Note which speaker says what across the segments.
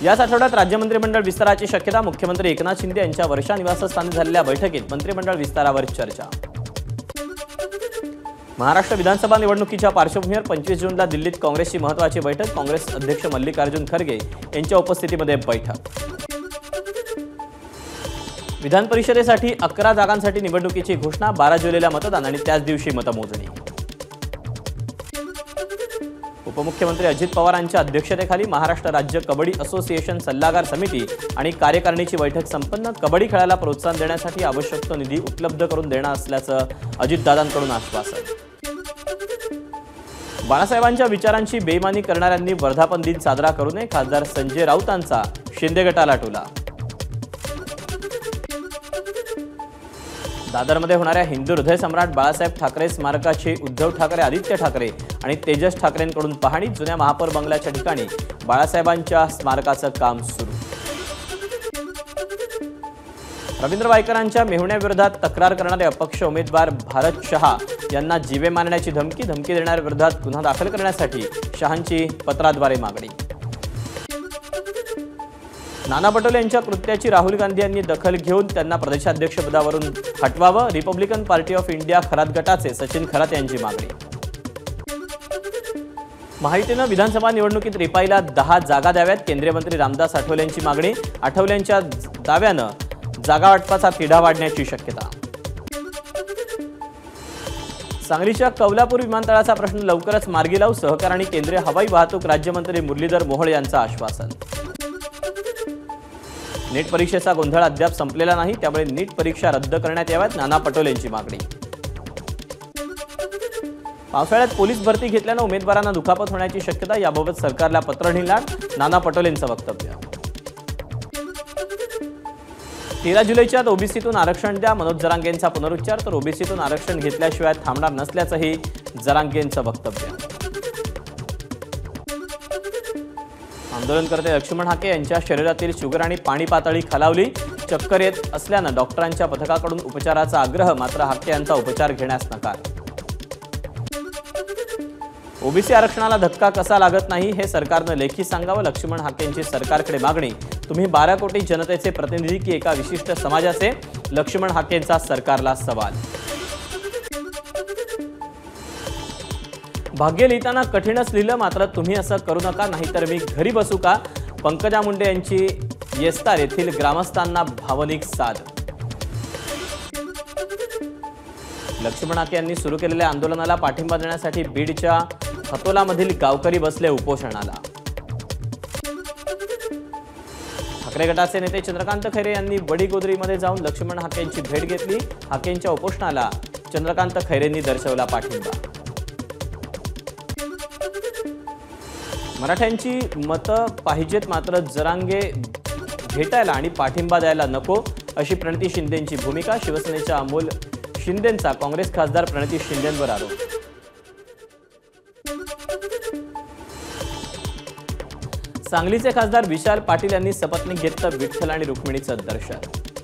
Speaker 1: याच आठवड्यात राज्य मंत्रिमंडळ विस्ताराची शक्यता. मुख्यमंत्री एकनाथ शिंदे यांच्या वर्षा निवासस्थानी झालेल्या बैठकीत मंत्रिमंडळ विस्तारावर चर्चा. महाराष्ट्र विधानसभा निवडणुकीच्या पार्श्वभूमीवर 25 जूनला दिल्लीत काँग्रेसची महत्त्वाची बैठक. काँग्रेस अध्यक्ष मल्लिकार्जुन खरगे यांच्या उपस्थितीमध्ये बैठक. विधान परिषदेसाठी 11 जागांसाठी निवडणुकीची घोषणा. 12 जुलैला मतदान आणि त्याच दिवशी मतमोजणी. उपमुख्यमंत्री अजित पवारांच्या अध्यक्षतेखाली महाराष्ट्र राज्य कबड्डी असोसिएशन सल्लागार समिती आणि कार्यकारिणीची बैठक संपन्न. कबड्डी खेळाला प्रोत्साहन देण्यासाठी आवश्यक तो निधी उपलब्ध करून देणार असल्याचं अजितदादांकडून आश्वासन. बाळासाहेबांच्या विचारांची बेईमानी करणाऱ्यांनी वर्धापन दिन साजरा करू नये. खासदार संजय राऊतांचा शिंदे गटाला टोला. दादरमध्ये होणाऱ्या हिंदू हृदय सम्राट बाळासाहेब ठाकरे स्मारकाची उद्धव ठाकरे, आदित्य ठाकरे आणि तेजस ठाकरेंकडून पाहणी. जुन्या महापौर बंगल्याच्या ठिकाणी बाळासाहेबांच्या स्मारकाचं काम सुरू. रवींद्र वायकरांच्या मेहुण्याविरोधात तक्रार करणारे अपक्ष उमेदवार भारत शहा यांना जीवे मारण्याची धमकी देणाऱ्या विरोधात गुन्हा दाखल करण्यासाठी शहांची पत्राद्वारे मागणी. नाना पटोले यांच्या कृत्याची राहुल गांधी यांनी दखल घेऊन त्यांना प्रदेशाध्यक्षपदावरून हटवावं. Republican Party of India Kharat गटाचे सचिन खरात यांची मागणी. महायुतीनं विधानसभा निवडणुकीत रिपाईला 10 जागा द्याव्यात. केंद्रीय मंत्री रामदास आठवले यांची मागणी. आठवले यांच्या दाव्यानं जागा वाटपाचा तिढा वाढण्याची शक्यता. सांगलीच्या कौलापूर विमानतळाचा प्रश्न लवकरच मार्गी लावू. सहकार आणि केंद्रीय हवाई वाहतूक राज्यमंत्री मुरलीधर मोहोळ यांचं आश्वासन. नीट परीक्षेचा गोंधळ अद्याप संपलेला नाही, त्यामुळे नीट परीक्षा रद्द करण्यात याव्यात. नाना पटोले यांची मागणी. पावसाळ्यात पोलीस भरती घेतल्यानं उमेदवारांना दुखापत होण्याची शक्यता. याबाबत सरकारला पत्र लिहिणार. नाना पटोलेंचं वक्तव्य. 13 जुलैच्या ओबीसीतून आरक्षण द्या. मनोज जरांगेंचा पुनरुच्चार. तर ओबीसीतून आरक्षण घेतल्याशिवाय थांबणार नसल्याचंही जरांगेंचं वक्तव्य. आंदोलनकर्ते लक्ष्मण हाके यांच्या शरीरातील शुगर आणि पाणी पातळी खालावली. चक्कर येत असल्यानं डॉक्टरांच्या पथकाकडून उपचाराचा आग्रह. मात्र हाके यांचा उपचार घेण्यास नकार. ओबीसी आरक्षणाला धक्का कसा लागत नाही हे सरकारनं लेखी सांगावं. लक्ष्मण हाकेंची सरकारकडे मागणी. तुम्ही 12 कोटी जनतेचे प्रतिनिधी की एका विशिष्ट समाजाचे? लक्ष्मण हाकेंचा सरकारला सवाल. भाग्य लिहिताना कठीणच लिहिलं, मात्र तुम्ही असं करू नका, नाहीतर मी घरी बसू का? पंकजा मुंडे यांची येस्तार येथील ग्रामस्थांना भावनिक साद. लक्ष्मण हाके यांनी सुरू केलेल्या आंदोलनाला पाठिंबा देण्यासाठी बीडच्या खतोलामधील गावकरी बसले उपोषणाला. ठाकरे गटाचे नेते चंद्रकांत खैरे यांनी वडीगोद्रीमध्ये जाऊन लक्ष्मण हाके यांची भेट घेतली. हाकेंच्या उपोषणाला चंद्रकांत खैरेंनी दर्शवला पाठिंबा. मराठ्यांची मतं पाहिजेत, मात्र जरांगे भेटायला आणि पाठिंबा द्यायला नको, अशी प्रणिती शिंदेंची भूमिका. शिवसेनेच्या अमोल शिंदेंचा काँग्रेस खासदार प्रणिती शिंदेंवर आरोप. सांगलीचे खासदार विशाल पाटील यांनी सपत्नीक घेतलं विठ्ठल आणि रुक्मिणीचं दर्शन.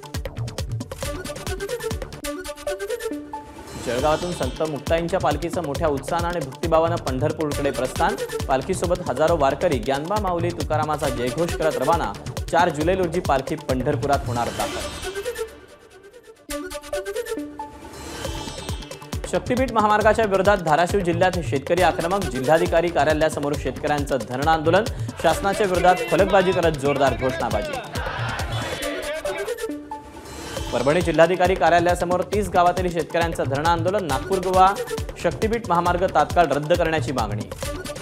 Speaker 1: जळगावातून संत मुक्ताईंच्या पालखीचं मोठ्या उत्साहानं आणि भक्तिभावानं पंढरपूरकडे प्रस्थान. पालखीसोबत हजारो वारकरी. ज्ञानबा माऊली तुकारामाचा जयघोष करत रवाना. 4 जुलै रोजी पालखी पंढरपुरात होणार दाखल. शक्तीपीठ महामार्गाच्या विरोधात धाराशिव जिल्ह्यात शेतकरी आक्रमक. जिल्हाधिकारी कार्यालयासमोर शेतकऱ्यांचं धरण आंदोलन. शासनाच्या विरोधात फलकबाजी करत जोरदार घोषणाबाजी. परभणी जिल्हाधिकारी कार्यालयासमोर 30 गावातील शेतकऱ्यांचं धरण आंदोलन. नागपूर गोवा शक्तीपीठ महामार्ग तात्काळ रद्द करण्याची मागणी.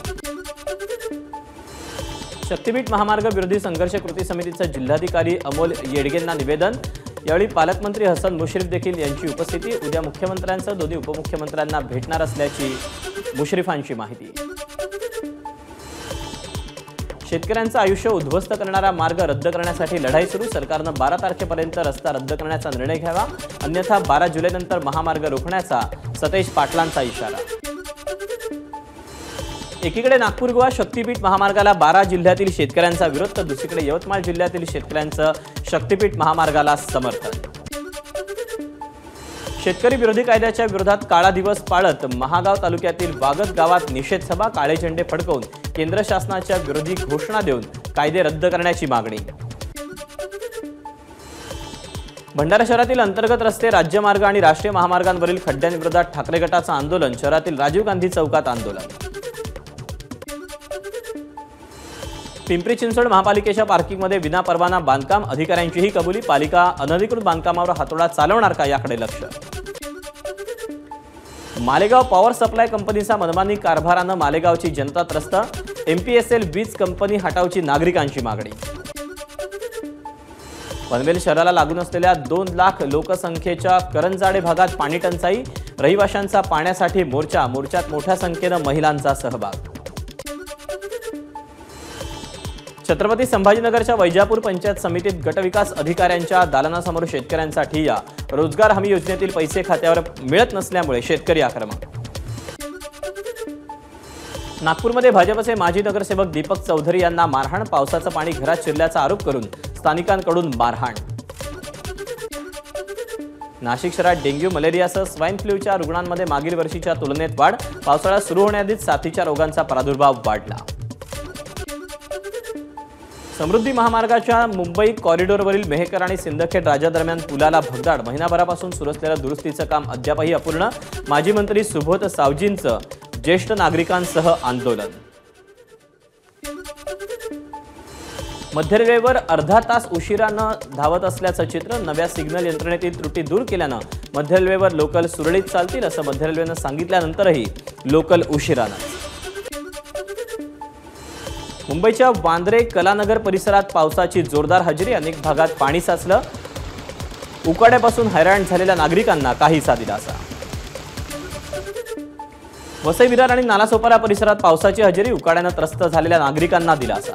Speaker 1: शक्तीपीठ महामार्ग विरोधी संघर्ष कृती समितीचं जिल्हाधिकारी अमोल येडगेंना निवेदन. यावेळी पालकमंत्री हसन मुश्रीफ देखील यांची उपस्थिती. उद्या मुख्यमंत्र्यांसह दोन्ही उपमुख्यमंत्र्यांना भेटणार असल्याची मुश्रीफांची माहिती. शेतकऱ्यांचं आयुष्य उद्ध्वस्त करणारा मार्ग रद्द करण्यासाठी लढाई सुरू. सरकारनं 12 तारखेपर्यंत रस्ता रद्द करण्याचा निर्णय घ्यावा, अन्यथा 12 जुलैनंतर महामार्ग रोखण्याचा सतेज पाटलांचा इशारा. एकीकडे नागपूर गोवा शक्तीपीठ महामार्गाला 12 जिल्ह्यातील शेतकऱ्यांचा विरोध, तर दुसरीकडे यवतमाळ जिल्ह्यातील शेतकऱ्यांचं शक्तीपीठ महामार्गाला समर्थन. शेतकरी विरोधी कायद्याच्या विरोधात काळा दिवस पाळत महागाव तालुक्यातील वागत गावात निषेध सभा. काळे झेंडे फडकवून केंद्र शासनाच्या विरोधी घोषणा देऊन कायदे रद्द करण्याची मागणी. भंडारा शहरातील अंतर्गत रस्ते, राज्यमार्ग आणि राष्ट्रीय महामार्गांवरील खड्ड्यांविरोधात ठाकरे गटाचं आंदोलन. शहरातील राजीव गांधी चौकात आंदोलन. पिंपरी चिंचवड महापालिकेच्या पार्किंगमध्ये विनापरवाना बांधकाम. अधिकाऱ्यांची ही कबुली. पालिका अनधिकृत बांधकामावर हातोडा चालवणार का याकडे लक्ष. मालेगाव पॉवर सप्लाय कंपनीचा मनमानी कारभारानं मालेगावची जनता त्रस्त. MPSL वीज कंपनी हटावची नागरिकांची मागणी. पनवेल शहराला लागून असलेल्या 2 लाख लोकसंख्येच्या करंजाडे भागात पाणी टंचाई. रहिवाशांचा पाण्यासाठी मोर्चा. मोर्चात मोठ्या संख्येनं महिलांचा सहभाग. छत्रपती संभाजीनगरच्या वैजापूर पंचायत समितीत गटविकास अधिकाऱ्यांच्या दालनासमोर शेतकऱ्यांचा ठिय्या. रोजगार हमी योजनेतील पैसे खात्यावर मिळत नसल्यामुळे शेतकरी आक्रमक. नागपूरमध्ये भाजपचे माजी नगरसेवक दीपक चौधरी यांना मारहाण. पावसाचं पाणी घरात शिरल्याचा आरोप करून स्थानिकांकडून मारहाण. नाशिक शहरात डेंग्यू, मलेरियासह स्वाईन फ्लूच्या रुग्णांमध्ये मागील वर्षीच्या तुलनेत वाढ. पावसाळा सुरू होण्याआधीच साथीच्या रोगांचा प्रादुर्भाव वाढला. समृद्धी महामार्गाच्या मुंबई कॉरिडॉरवरील मेहकर आणि सिंदखेड राजा दरम्यान पुलाला भगदाड. महिनाभरापासून सुरू असलेलं दुरुस्तीचं काम अद्यापही अपूर्ण. माजी मंत्री सुबोध सावजींचं ज्येष्ठ नागरिकांसह आंदोलन. मध्य रेल्वेवर अर्धा तास उशिरानं धावत असल्याचं चित्र. नव्या सिग्नल यंत्रणेतील त्रुटी दूर केल्यानं मध्य रेल्वेवर लोकल सुरळीत चालतील असं मध्य रेल्वेनं सांगितल्यानंतरही लोकल उशिरानं. मुंबईच्या वांद्रे कलानगर परिसरात पावसाची जोरदार हजेरी. अनेक भागात पाणी साचलं. उकाड्यापासून हैराण झालेल्या नागरिकांना काहीसा दिलासा. वसई विरार आणि नालासोपारा परिसरात पावसाची हजेरी. उकाड्यानं त्रस्त झालेल्या नागरिकांना दिलासा.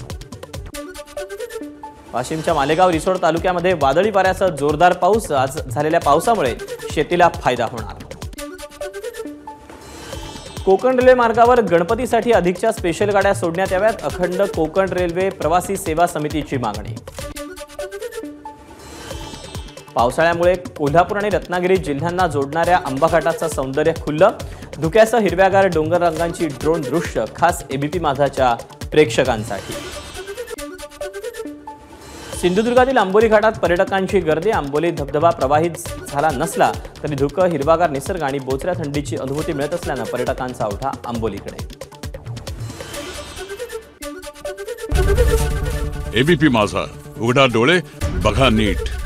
Speaker 1: वाशिमच्या मालेगाव रिसोड तालुक्यामध्ये वादळी वाऱ्यासह जोरदार पाऊस. आज झालेल्या पावसामुळे शेतीला फायदा होणार. कोकण रेल्वे मार्गावर गणपतीसाठी अधिकच्या स्पेशल गाड्या सोडण्यात याव्यात. अखंड कोकण रेल्वे प्रवासी सेवा समितीची मागणी. पावसाळ्यामुळे कोल्हापूर आणि रत्नागिरी जिल्ह्यांना जोडणाऱ्या आंबाघाटाचं सौंदर्य खुललं. धुक्यासह हिरव्यागार डोंगर रंगांची ड्रोन दृश्य खास ABP माझाच्या प्रेक्षकांसाठी. सिंधुदुर्गातील आंबोली घाटात पर्यटकांची गर्दी. आंबोली धबधबा प्रवाहित झाला नसला तरी धुकं, हिरवागार निसर्ग आणि बोचऱ्या थंडीची अनुभूती मिळत असल्यानं पर्यटकांचा ओढा आंबोलीकडे.
Speaker 2: ABP माझा, उघडा डोळे बघा नीट.